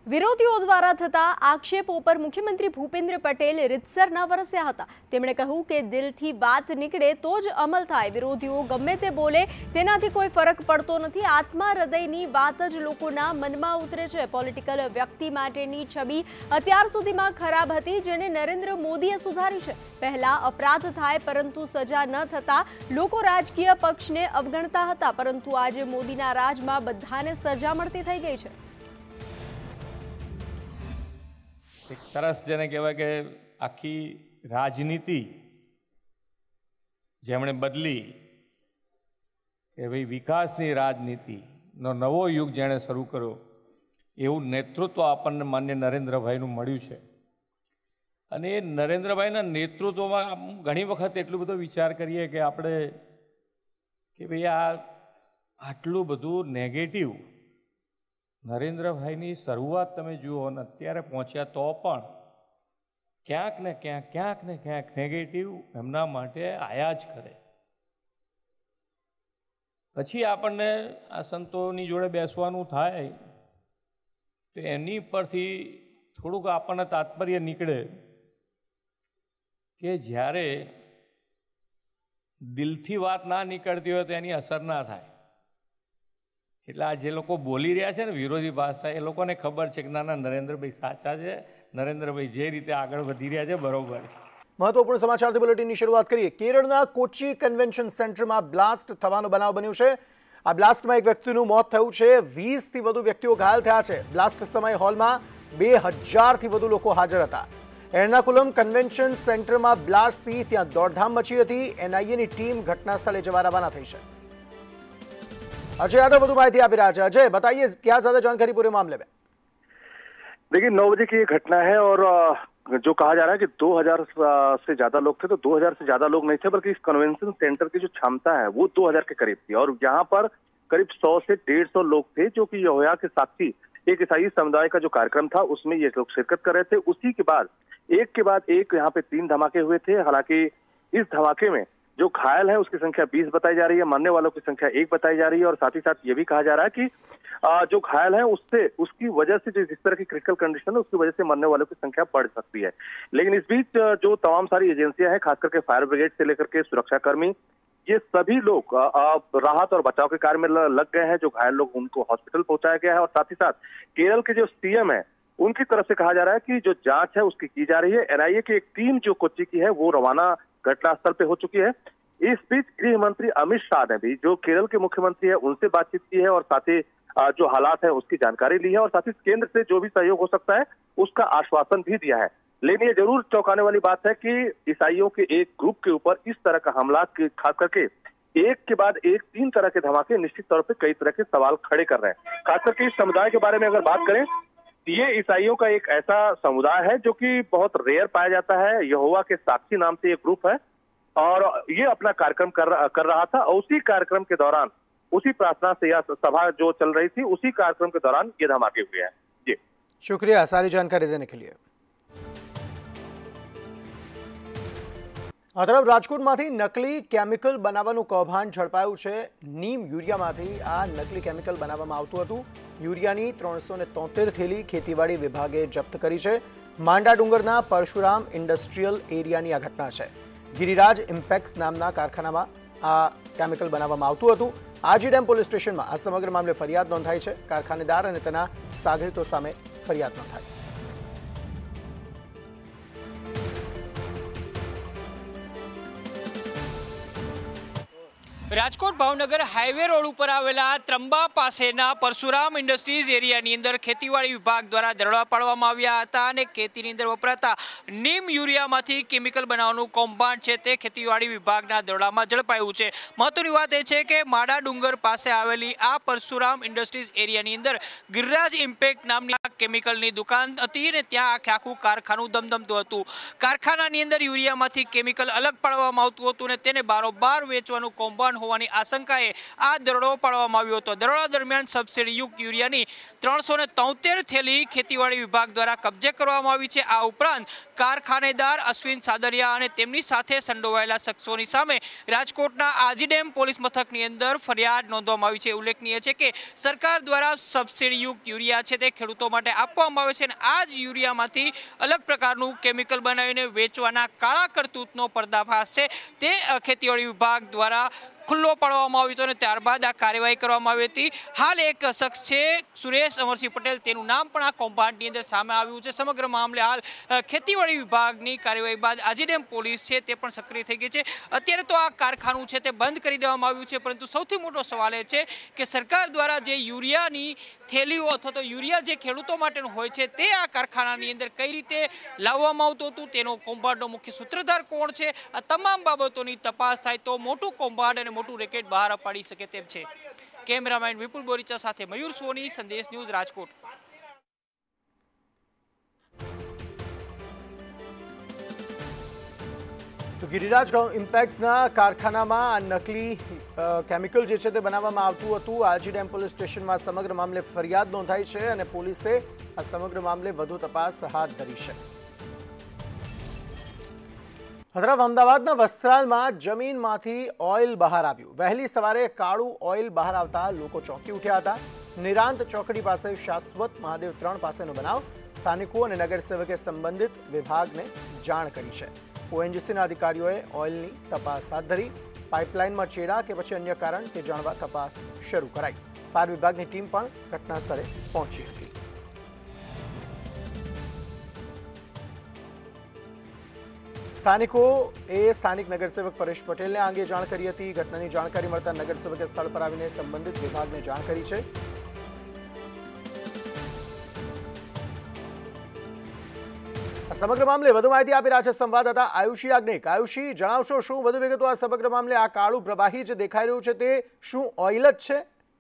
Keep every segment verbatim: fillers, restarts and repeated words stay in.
વિરોધીઓ દ્વારા થતા આક્ષેપો પર મુખ્યમંત્રી ભૂપેન્દ્ર પટેલ રીતસરના વરસ્યા હતા। તેમણે કહ્યું કે દિલથી વાત નીકળે તો જ અમલ થાય। વિરોધીઓ ગમે તે બોલે તેનાથી કોઈ ફરક પડતો નથી। આત્મા હૃદયની વાત જ લોકોના મનમાં ઉતરે છે। પોલિટિકલ વ્યક્તિ માટેની છબી અત્યાર સુધીમાં ખરાબ હતી, જેને નરેન્દ્ર મોદીએ સુધારી છે। પહેલા અપરાધ થાય પરંતુ સજા ન થતા લોકો રાજકીય પક્ષને અવગણતા હતા, પરંતુ આજે મોદીના રાજમાં બધાને સજા મળતી થઈ ગઈ છે। एक सरस जेने कहेवाय के आखी राजनीति जेमणे बदली के भाई विकासनी राजनीति नो नवो युग जेणे शरू कर्यो एवं नेतृत्व आपणने मान्य नरेन्द्रभाईनुं मळ्युं छे। अने ए नरेन्द्रभाईना नेतृत्वमां घणी वखत एटलो बधो विचार करीए के आपणे के भाई आ आटલું બધું नेगेटिव नरेन्द्रभाईनी शरूआत तमे जुओ ने अत्यारे पहोंच्या तो पण क्यांक ने क्यांक क्यांक ने क्यांक नेगेटिव एमना माटे आया ज करे। पछी आपणने आ संतोनी जोड़े बेसवानुं थाय तो एनी परथी थोड़ुंक आपणने तात्पर्य निकळे के ज्यारे दिलथी वात ना निकळती होय तो एनी असर ना थाय। એટલે આ જે લોકો બોલી રહ્યા છે ને વિરોધી ભાષા, એ લોકોને ખબર છે કે ના ના નરેન્દ્રભાઈ સાચા છે, નરેન્દ્રભાઈ જે રીતે આગળ વધી રહ્યા છે બરોબર છે। મહત્વપૂર્ણ સમાચારથી બુલેટિનની શરૂઆત કરીએ। કેરળના કોચી કન્વેન્શન સેન્ટરમાં બ્લાસ્ટ થવાનો બનાવ બન્યો છે। આ બ્લાસ્ટમાં એક વ્યક્તિનું મોત થયું છે, વીસ થી વધુ વ્યક્તિઓ ઘાયલ થયા છે। બ્લાસ્ટ સમયે હોલમાં બે હજાર થી વધુ લોકો હાજર હતા। એર્નાકુલમ કન્વેન્શન સેન્ટરમાં બ્લાસ્ટથી ત્યાં દોડધામ મચી હતી। એનઆઈએની ટીમ ઘટના સ્થળે જવા રવાના થઈ છે। अजय यादव વધુ माहिती આપી રહ્યા છે। अजय बताइए क्या ज्यादा जानकारी पूरे मामले में। देखिए नौ बजे की ये घटना है और जो कहा जा रहा है कि दो हज़ार से ज्यादा लोग थे, तो दो हज़ार से ज्यादा लोग नहीं थे, बल्कि इस कन्वेंशन सेंटर की जो क्षमता है वो दो हज़ार के करीब थी और यहाँ पर करीब सौ से डेढ़ सौ लोग थे जो कि यहोवा के साक्षी एक ईसाई समुदाय का जो कार्यक्रम था उसमें ये लोग शिरकत कर रहे थे। उसी के बाद एक के बाद एक यहाँ पे तीन धमाके हुए थे। हालांकि इस धमाके में जो घायल है उसकी संख्या बीस बताई जा रही है, मरने वालों की संख्या एक बताई जा रही है और साथ ही साथ ये भी कहा जा रहा है कि जो घायल है उससे उसकी वजह से जो जिस तरह की क्रिटिकल कंडीशन है उसकी वजह से मरने वालों की संख्या बढ़ सकती है। लेकिन इस बीच जो तमाम सारी एजेंसियां हैं, खास करके फायर ब्रिगेड से लेकर के सुरक्षाकर्मी, ये सभी लोग राहत और बचाव के कार्य में लग गए हैं। जो घायल लोग उनको हॉस्पिटल पहुंचाया गया है और साथ ही साथ केरल के जो सीएम है उनकी तरफ से कहा जा रहा है कि जो जांच है उसकी की जा रही है। एनआईए की एक टीम जो कोच्चि की है वो रवाना घटनास्थल पे हो चुकी है। इस बीच गृह मंत्री अमित शाह ने भी जो केरल के मुख्यमंत्री है उनसे बातचीत की है और साथ ही जो हालात है उसकी जानकारी ली है और साथ ही केंद्र से जो भी सहयोग हो सकता है उसका आश्वासन भी दिया है। लेकिन ये जरूर चौंकाने वाली बात है कि ईसाइयों के एक ग्रुप के ऊपर इस तरह का हमला, खास करके एक के बाद एक तीन तरह के धमाके निश्चित तौर पर कई तरह के सवाल खड़े कर रहे हैं। खास करके इस समुदाय के बारे में अगर बात करें, ये ईसाइयों का एक ऐसा समुदाय है जो कि बहुत रेयर पाया जाता है। यहोवा के साक्षी नाम से एक ग्रुप है और ये अपना कार्यक्रम कर, कर रहा था और उसी कार्यक्रम के दौरान, उसी प्रार्थना से या सभा जो चल रही थी उसी कार्यक्रम के दौरान ये धमाके हुए हैं। जी शुक्रिया सारी जानकारी देने के लिए। आ तरफ રાજકોટમાંથી નકલી કેમિકલ બનાવવાનું કૌભાંડ ઝડપાયું છે। નીમ યુરિયામાંથી આ નકલી કેમિકલ બનાવવામાં આવતું હતું। યુરિયાની ત્રણસો ને તોતેર થેલી ખેતીવાડી વિભાગે જપ્ત કરી છે। માંડા ડુંગરના પરશુરામ ઇન્ડસ્ટ્રીયલ એરિયાની આ ઘટના છે। गिरिराज इम्पेक्स नामना कारखानामां आ केमिकल बनाववामां आवतुं हतुं। आजी डेम पोलीस स्टेशनमां आ समग्र मामले फरियाद नोंधाई छे। कारखानेदार अने तेना सागरीतो सामे फरियाद नोंधाई। રાજકોટ ભાવનગર હાઈવે રોડ ઉપર આવેલા ત્રંબા પાસેના પરશુરામ ઇન્ડસ્ટ્રીઝ એરિયાની અંદર ખેતીવાડી વિભાગ દ્વારા દરોડા પાડવામાં આવ્યા હતા અને ખેતીની અંદર વપરાતા નીમ યુરિયામાંથી કેમિકલ બનાવવાનું કૌભાંડ છે તે ખેતીવાડી વિભાગના દરોડામાં ઝડપાયું છે। મહત્વની વાત એ છે કે માડા ડુંગર પાસે આવેલી આ પરશુરામ ઇન્ડસ્ટ્રીઝ એરિયાની અંદર ગિરિરાજ ઇમ્પેક્ટ નામની કેમિકલની દુકાન હતી અને ત્યાં આખે આખું કારખાનું ધમધમતું હતું। કારખાનાની અંદર યુરિયામાંથી કેમિકલ અલગ પાડવામાં આવતું હતું અને તેને બારોબાર વેચવાનું કૌભાંડ હોવાની આશંકાએ આ દરોડો પાડવામાં આવ્યો હતો। દરોડા દરમિયાન સબસિડીયુક્ત યુરિયાની ત્રણસો ને તોતેર થેલી ખેતીવાડી વિભાગ દ્વારા કબજે કરવામાં આવી છે। આ ઉપરાંત કારખાનેદાર અશ્વિન સાદરિયા અને તેમની સાથે સંડોવાયેલા શખ્સોની સામે રાજકોટના આજીડેમ પોલીસ મથકની અંદર ફરિયાદ નોંધવામાં આવી છે। ઉલ્લેખનીય છે કે સરકાર દ્વારા સબસિડીયુક્ત યુરિયા છે તે ખેડૂતો માટે આપવામાં આવે છે અને આ જ યુરિયામાંથી અલગ પ્રકારનું કેમિકલ બનાવીને વેચવાના કાળા કરતૂતનો પર્દાફાશ છે તે ખેતીવાડી વિભાગ દ્વારા ખુલ્લો પાડવામાં આવ્યો હતો અને ત્યારબાદ આ કાર્યવાહી કરવામાં આવી હતી। હાલ એક શખ્સ છે સુરેશ અમરસિંહ પટેલ, તેનું નામ પણ આ કૌભાંડની અંદર સામે આવ્યું છે। સમગ્ર મામલે હાલ ખેતીવાડી વિભાગની કાર્યવાહી બાદ આજીડેમ પોલીસ છે તે પણ સક્રિય થઈ ગઈ છે। અત્યારે તો આ કારખાનું છે તે બંધ કરી દેવામાં આવ્યું છે, પરંતુ સૌથી મોટો સવાલ એ છે કે સરકાર દ્વારા જે યુરિયાની થેલીઓ અથવા તો યુરિયા જે ખેડૂતો માટેનું હોય છે તે આ કારખાનાની અંદર કઈ રીતે લાવવામાં આવતું હતું, તેનો કૌભાંડનો મુખ્ય સૂત્રધાર કોણ છે, આ તમામ બાબતોની તપાસ થાય તો મોટું કૌભાંડ અને મોટું રેકેટ બહાર પાડી શકે તેમ છે। કેમેરામેન વિપુલ બોરીચા સાથે મયુર સોની, સંદેશ ન્યૂઝ, રાજકોટ। તો ગિરિરાજ ઇમ્પેક્ટ્સના કારખાનામાં નકલી કેમિકલ જે છે તે બનાવવામાં આવતું હતું। આજીડેમ પોલીસ સ્ટેશનમાં સમગ્ર મામલે ફરિયાદ નોંધાઈ છે અને પોલીસે આ સમગ્ર મામલે વધુ તપાસ હાથ ધરી છે। હદરાવ અમદાવાદના વસ્ત્રાલમાં જમીનમાંથી ઓઇલ બહાર આવ્યું। વહેલી સવારે કાળું ઓઇલ બહાર આવતા લોકો ચોંકી ઉઠ્યા હતા। નિરાંત ચોકડી પાસે શાશ્વત મહાદેવ ત્રણ પાસેનો બનાવ। સ્થાનિકો અને નગરસેવકે સંબંધિત વિભાગને જાણ કરી છે। ઓએનજીસીના અધિકારીઓએ ઓઇલની તપાસ હાથ ધરી। પાઇપલાઇનમાં ચેડા કે પછી અન્ય કારણ તે જાણવા તપાસ શરૂ કરાઈ। ફાયર વિભાગની ટીમ પણ ઘટના સ્થળે પહોંચી હતી। સ્થાનિકો એ સ્થાનિક નગરસેવક પરેશ પટેલને આ અંગે જાણ કરી હતી। ઘટનાની જાણકારી મળતા નગરસેવકે સ્થળ પર આવીને સંબંધિત વિભાગને જાણ કરી છે। સમગ્ર મામલે વધુ માહિતી આપી રહ્યા છે સંવાદદાતા આયુષી યાજ્ઞિક। આયુષી, જણાવશો શું વધુ વિગતો આ સમગ્ર મામલે? આ કાળું પ્રવાહી જે દેખાઈ રહ્યું છે તે શું ઓઇલ જ છે?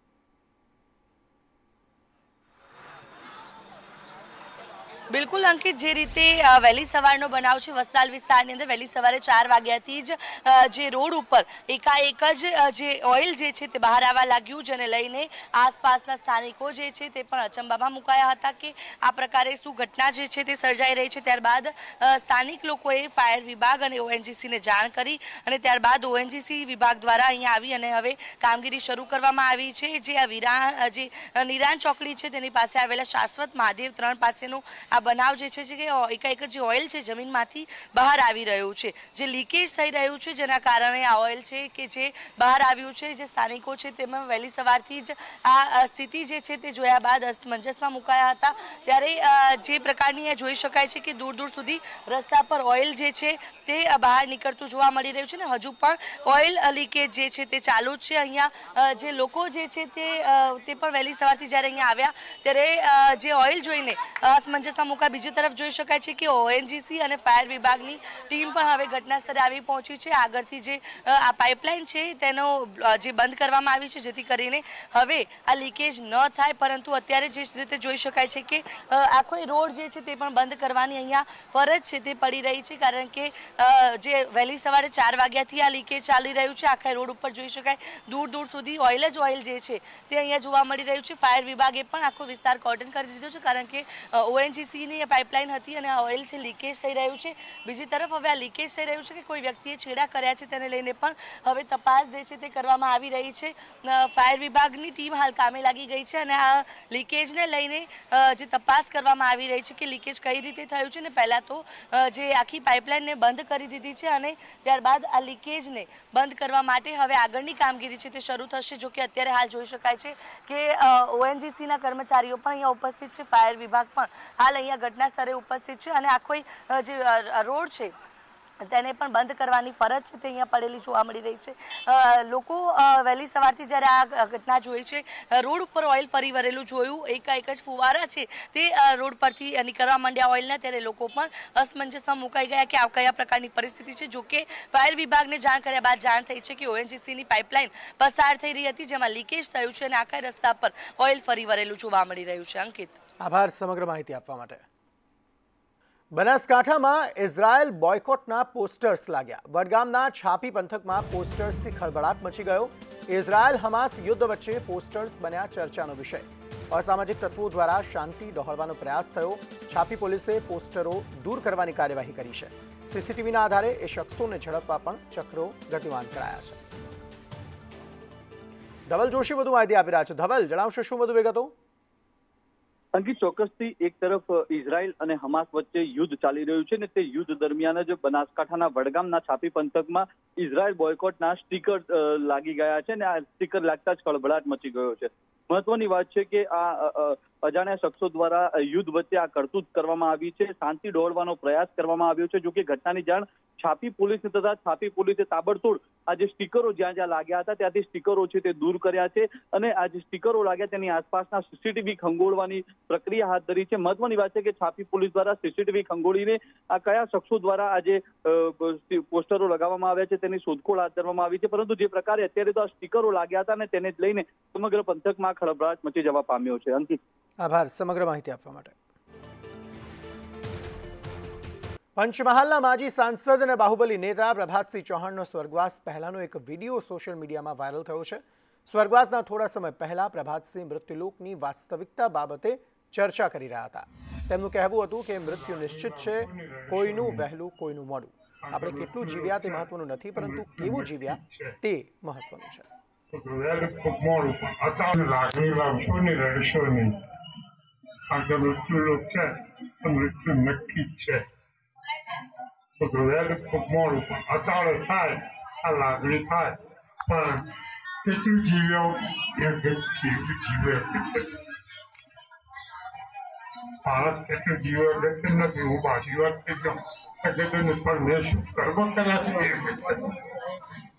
બિલકુલ અંકિત, જે રીતે વહેલી સવારનો બનાવ છે વસ્ત્રાલ વિસ્તારની અંદર વહેલી સવારે ચાર વાગ્યાથી જ જે રોડ ઉપર એકાએક જ જે ઓઇલ જે છે તે બહાર આવવા લાગ્યું, જેને લઈને આસપાસના સ્થાનિકો જે છે તે પણ અચંબામાં મુકાયા હતા કે આ પ્રકારે શું ઘટના જે છે તે સર્જાઈ રહી છે। ત્યારબાદ સ્થાનિક લોકોએ ફાયર વિભાગ અને ઓએનજીસીને જાણ કરી અને ત્યારબાદ ઓએનજીસી વિભાગ દ્વારા અહીંયા આવી અને હવે કામગીરી શરૂ કરવામાં આવી છે। જે આ વિરા જે નિરાન ચોકડી છે તેની પાસે આવેલા શાશ્વત મહાદેવ ત્રણ પાસેનો બનાવ જે છે કે એકાએક જે ઓઇલ છે જમીનમાંથી બહાર આવી રહ્યું છે, જે લીકેજ થઈ રહ્યું છે, જેના કારણે આ ઓઇલ છે કે જે બહાર આવ્યું છે। જે સ્થાનિકો છે તેમાં વહેલી સવારથી જ આ સ્થિતિ જે છે તે જોયા બાદ અસમંજસમાં મુકાયા હતા। ત્યારે જે પ્રકારની જોઈ શકાય છે કે દૂર દૂર સુધી રસ્તા પર ઓઇલ જે છે તે બહાર નીકળતું જોવા મળી રહ્યું છે ને હજુ પણ ઓઇલ લીકેજ જે છે તે ચાલુ જ છે। અહીંયા જે લોકો જે છે તે તે પણ વહેલી સવારથી જ્યારે અહીંયા આવ્યા ત્યારે જે ઓઇલ જોઈને અસમંજસમાં મુકાય। બીજી તરફ જોઈ શકાય છે કે ઓએનજીસી અને ફાયર વિભાગની ટીમ પણ હવે ઘટના સ્થળે આવી પહોંચી છે। આગળથી જે આ પાઇપલાઇન છે તેનો જે બંધ કરવામાં આવી છે જેથી કરીને હવે આ લીકેજ ન થાય, પરંતુ અત્યારે જે રીતે જોઈ શકાય છે કે આખો રોડ જે છે તે પણ બંધ કરવાની અહીંયા ફરજ છે તે પડી રહી છે, કારણ કે જે વહેલી સવારે ચાર વાગ્યાથી આ લીકેજ ચાલી રહ્યું છે। આખા રોડ ઉપર જોઈ શકાય દૂર દૂર સુધી ઓઇલ જ ઓઇલ જે છે તે અહીંયા જોવા મળી રહ્યું છે। ફાયર વિભાગે પણ આખો વિસ્તાર કોર્ડન કરી દીધો છે, કારણ કે ઓએનજીસી ની પાઇપલાઇન હતી અને આ ઓઇલ છે લીકેજ થઈ રહ્યું છે। બીજી તરફ હવે આ લીકેજ થઈ રહ્યું છે કે કોઈ વ્યક્તિએ છેડા કર્યા છે તેને લઈને પણ હવે તપાસ જે છે તે કરવામાં આવી રહી છે। ફાયર વિભાગની ટીમ હાલ કામે લાગી ગઈ છે અને આ લીકેજને લઈને જે તપાસ કરવામાં આવી રહી છે કે લીકેજ કઈ રીતે થયું છે ને પહેલાં તો જે આખી પાઇપલાઇનને બંધ કરી દીધી છે અને ત્યારબાદ આ લીકેજને બંધ કરવા માટે હવે આગળની કામગીરી છે તે શરૂ થશે। જો કે અત્યારે હાલ જોઈ શકાય છે કે ઓએનજીસીના કર્મચારીઓ પણ અહીંયા ઉપસ્થિત છે, ફાયર વિભાગ પણ હાલ અહીંયા ઘટના સ્થળે ઉપસ્થિત છે અને આખો જે રોડ છે તેને પણ બંધ કરવાની ફરજ છે તે અહીંયા પડેલી જોવા મળી રહી છે। લોકો વહેલી સવારથી જ્યારે આ ઘટના જોઈ છે, રોડ ઉપર ઓઇલ ફરી વરેલું જોયું, એકાએક જ ફુવારા છે તે રોડ પરથી નીકળવા માંડ્યા ઓઇલના, ત્યારે લોકો પણ અસમંજસમાં મુકાઈ ગયા કે આ કયા પ્રકારની પરિસ્થિતિ છે। જો કે ફાયર વિભાગને જાણ કર્યા બાદ જાણ થઈ છે કે ઓએનજીસીની પાઇપલાઇન પસાર થઈ રહી હતી જેમાં લીકેજ થયું છે અને આખા રસ્તા પર ઓઇલ ફરી વરેલું જોવા મળી રહ્યું છે। અંકિત, આભાર સમગ્ર માહિતી આપવા માટે। બનાસકાંઠામાં ઇઝરાયલ બોયકોટના પોસ્ટર્સ લાગ્યા. વડગામના છાપી પંથકમાં પોસ્ટર્સથી ખળભળાટ મચી ગયો. ઇઝરાયલ હમાસ યુદ્ધ વચ્ચે પોસ્ટર્સ બન્યા ચર્ચાનો વિષય. અસામાજિક તત્વો દ્વારા શાંતિ ડહોળવાનો પ્રયાસ થયો. છાપી પોલીસે પોસ્ટરો દૂર કરવાની કાર્યવાહી કરી છે. સીસીટીવીના આધારે એ શખ્સોને ઝડપવા પણ ચક્રો ગતિમાન કરાયા છે. ધવલ જોશી વધુ માહિતી આપી રહ્યા છે. ધવલ, જણાવશો શું વધુ વિગતો? અંકિત, ચોક્કસથી એક તરફ ઇઝરાયલ અને હમાસ વચ્ચે યુદ્ધ ચાલી રહ્યું છે ને તે યુદ્ધ દરમિયાન જ બનાસકાંઠાના વડગામના છાપી પંથકમાં ઇઝરાયલ બોયકોટના સ્ટીકર લાગી ગયા છે ને આ સ્ટીકર લાગતા જ ખળભળાટ મચી ગયો છે. મહત્વની વાત છે કે આ અજાણ્યા શખ્સો દ્વારા યુદ્ધ વચ્ચે આ કરતૂત કરવામાં આવી છે. શાંતિ ડહોળવાનો પ્રયાસ કરવામાં આવ્યો છે. જોકે ઘટનાની જાણ છાપી પોલીસને તથા છાપી પોલીસે તાબડતોડ આ જે સ્ટીકરો જ્યાં જ્યાં લાગ્યા હતા ત્યાંથી સ્ટીકરો છે તે દૂર કર્યા છે અને આ જે સ્ટીકરો લાગ્યા તેની આસપાસના સીસીટીવી ખંગોળવાની પ્રક્રિયા હાથ ધરી છે. મહત્વની વાત છે કે છાપી પોલીસ દ્વારા સીસીટીવી ખંગોળીને આ કયા શખ્સો દ્વારા આ જે પોસ્ટરો લગાવવામાં આવ્યા છે તેની શોધખોળ હાથ ધરવામાં આવી છે. પરંતુ જે પ્રકારે અત્યારે તો આ સ્ટીકરો લાગ્યા હતા ને તેને જ લઈને સમગ્ર પંથકમાં ખળભળાટ મચી જવા પામ્યો છે. અંકિત, આભાર સમગ્ર માહિતી આપવા માટે. પંચમહાલના માજી સાંસદ અને બાહુબલી નેતા પ્રભાતસિંહ ચૌહાણનો સ્વર્ગવાસ પહેલાનો એક વિડીયો સોશિયલ મીડિયામાં વાયરલ થયો છે. સ્વર્ગવાસના થોડા સમય પહેલા પ્રભાતસિંહ મૃત્યુલોકની વાસ્તવિકતા બાબતે ચર્ચા કરી રહ્યા હતા. તેમનું કહેવું હતું કે મૃત્યુ નિશ્ચિત છે, કોઈનું વહેલું કોઈનું મોડું. આપણે કેટલું જીવ્યા તે મહત્વનું નથી, પરંતુ કેવું જીવ્યા તે મહત્વનું છે. મૃત્યુ નક્કી છે તો વહેલું ખૂબ મોડું પણ અતાળે થાય આ લાગણી થાય પણ કેટલું જીવ્યો કેવું જીવે માણસ કેટલું જીવે વ્યક્તિ નથી. હું પાછી વાત કહી દઉં એટલે પણ મેં શું કર્મ કર્યા છે